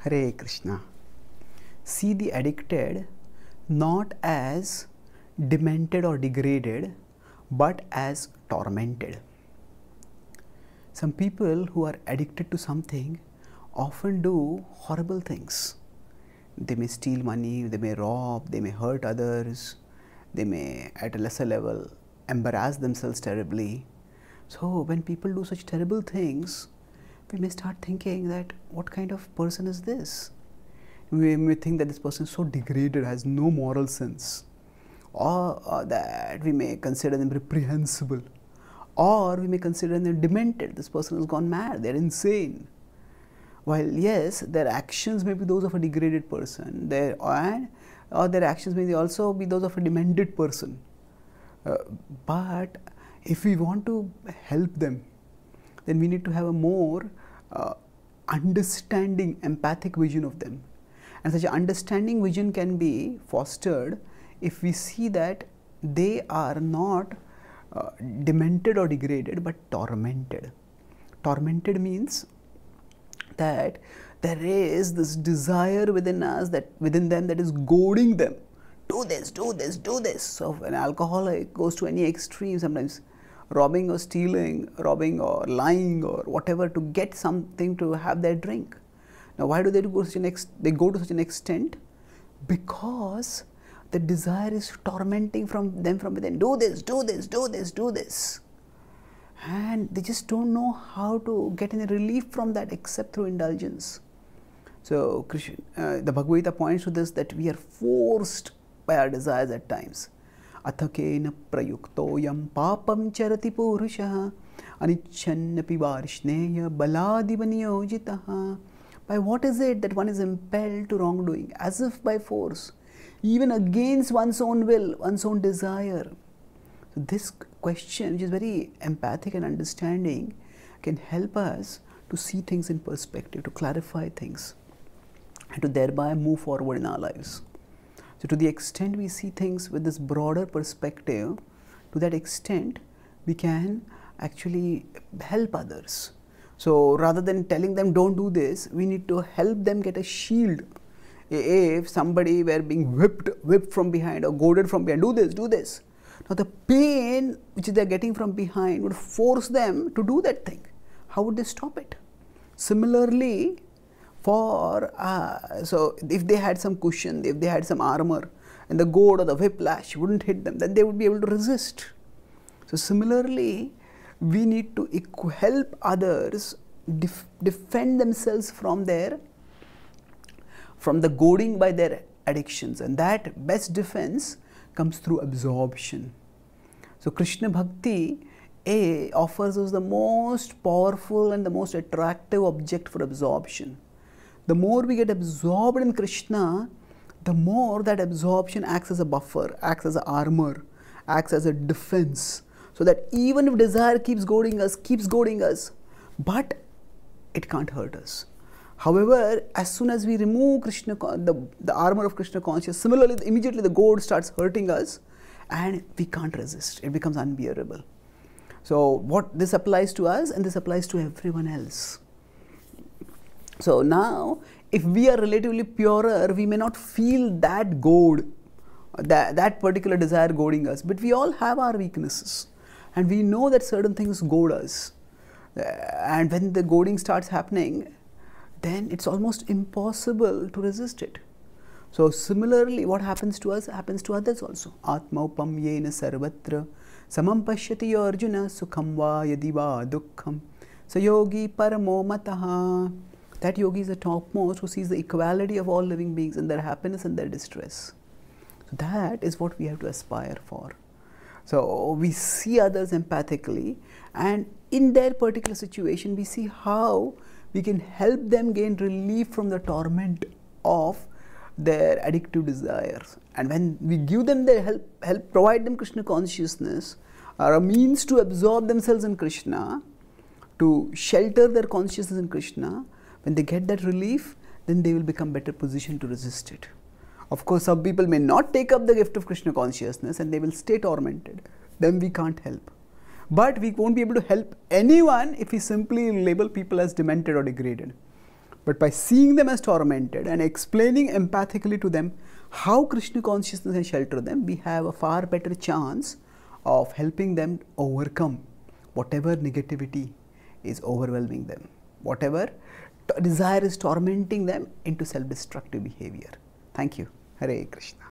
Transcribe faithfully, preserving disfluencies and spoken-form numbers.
Hare Krishna. See the addicted not as demented or degraded, but as tormented. Some people who are addicted to something often do horrible things. They may steal money, they may rob, they may hurt others, they may at a lesser level embarrass themselves terribly. So when people do such terrible things, we may start thinking that what kind of person is this? We may think that this person is so degraded, has no moral sense, or, or that we may consider them reprehensible, or we may consider them demented. This person has gone mad, they are insane. While yes, their actions may be those of a degraded person, their, or, or their actions may also be those of a demented person. Uh, but if we want to help them, then we need to have a more uh, understanding, empathic vision of them. And such an understanding vision can be fostered if we see that they are not uh, demented or degraded, but tormented. Tormented means that there is this desire within us, that within them, that is goading them. Do this, do this, do this. So when an alcoholic goes to any extreme, sometimes robbing or stealing, robbing or lying or whatever to get something to have their drink. Now why do they go to such an ex they go to such an extent? Because the desire is tormenting from them from within. Do this, do this, do this, do this. And they just don't know how to get any relief from that except through indulgence. So Krishna, uh, the Bhagavad-Gītā points to this, that we are forced by our desires at times. Athakena prayuktoyam papam charati purushaha anichannapi varishneya baladivanyojitaha. By what is it that one is impelled to wrongdoing? As if by force, even against one's own will, one's own desire. So this question, which is very empathic and understanding, can help us to see things in perspective, to clarify things, and to thereby move forward in our lives. So to the extent we see things with this broader perspective, to that extent we can actually help others. So rather than telling them don't do this, we need to help them get a shield. If somebody were being whipped, whipped from behind or goaded from behind, do this, do this. Now the pain which they are getting from behind would force them to do that thing. How would they stop it? Similarly, for uh, so if they had some cushion, if they had some armor, and the goad or the whiplash wouldn't hit them, then they would be able to resist. So similarly, we need to help others def defend themselves from their from the goading by their addictions, and that best defense comes through absorption. So Krishna Bhakti A offers us the most powerful and the most attractive object for absorption. The more we get absorbed in Krishna, the more that absorption acts as a buffer, acts as an armor, acts as a defense, so that even if desire keeps goading us, keeps goading us, but it can't hurt us. However, as soon as we remove Krishna, the, the armor of Krishna consciousness, similarly, immediately the goad starts hurting us and we can't resist. It becomes unbearable. So what this applies to us, and this applies to everyone else. So now, if we are relatively purer, we may not feel that goad, that, that particular desire goading us, but we all have our weaknesses. And we know that certain things goad us. And when the goading starts happening, then it's almost impossible to resist it. So similarly, what happens to us happens to others also. Atmaupam yena sarvatra samam pashyati arjuna sukham va yadi va dukkham sayogi paramo mataha. That yogi is the topmost who sees the equality of all living beings in their happiness and their distress. So that is what we have to aspire for. So we see others empathically, and in their particular situation, we see how we can help them gain relief from the torment of their addictive desires. And when we give them their help, help provide them Krishna consciousness, or a means to absorb themselves in Krishna, to shelter their consciousness in Krishna, when they get that relief, then they will become better positioned to resist it. Of course, some people may not take up the gift of Krishna consciousness and they will stay tormented. Then we can't help. But we won't be able to help anyone if we simply label people as demented or degraded. But by seeing them as tormented and explaining empathically to them how Krishna consciousness can shelter them, we have a far better chance of helping them overcome whatever negativity is overwhelming them, whatever desire is tormenting them into self-destructive behavior. Thank you. Hare Krishna.